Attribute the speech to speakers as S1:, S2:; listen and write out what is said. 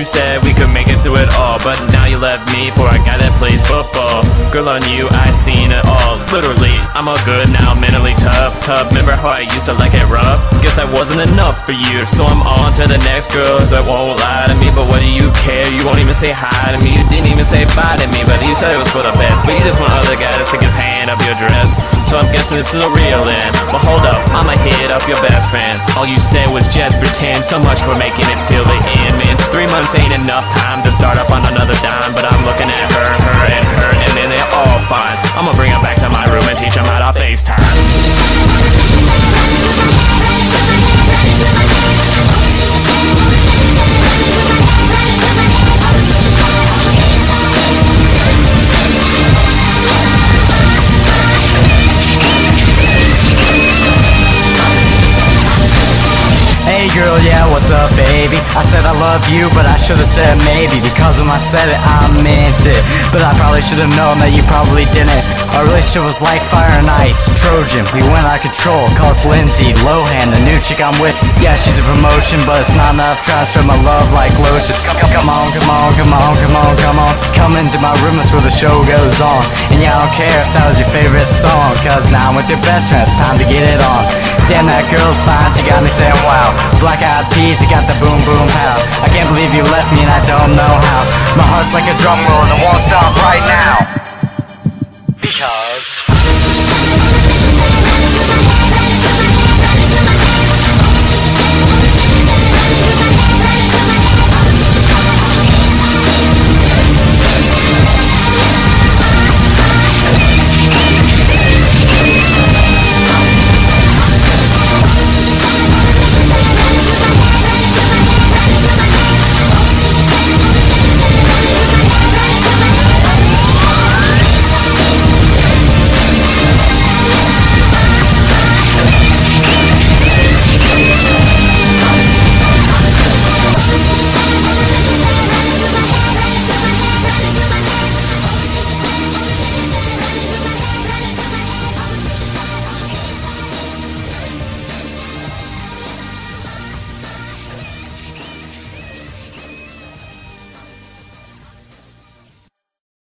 S1: said we could make it through it all, but now you left me for a guy that plays football. Girl, on you, I seen it all. Literally, I'm all good now, mentally tough. Remember how I used to like it rough? Guess that wasn't enough for you, so I'm on to the next girl that won't lie to me. But what do you care? You won't even say hi to me. You didn't even say bye to me, but you said it was for the best. But you just want other guy to stick his hand up your dress, so I'm guessing this is a real end. But hold up, I'ma hit up your best friend. All you said was just pretend. So much for making it till the end, man. 3 months ain't enough time to start up on another dime, but I'm looking at her, and then they're all fine. I'ma bring her back to my room and teach them how to FaceTime.
S2: Hey girl, yeah, what's up, baby? I said I love you, but I should've said maybe. Because when I said it, I meant it. But I probably should've known that you probably didn't. Our relationship was like fire and ice, Trojan, we went out of control. Call us Lindsay Lohan, the new chick I'm with. Yeah, she's a promotion, but it's not enough. Trying to spread my love like lotion. Come on, come on, come on, come on, come on. Come into my room, that's where the show goes on. And yeah, I don't care if that was your favorite song, cause now I'm with your best friend, it's time to get it on. Damn, that girl's fine, she got me saying wow. Black eyed peas, you got the boom boom pow. I can't believe you left me and I don't know how. My heart's like a drum roll and it won't stop right now. Because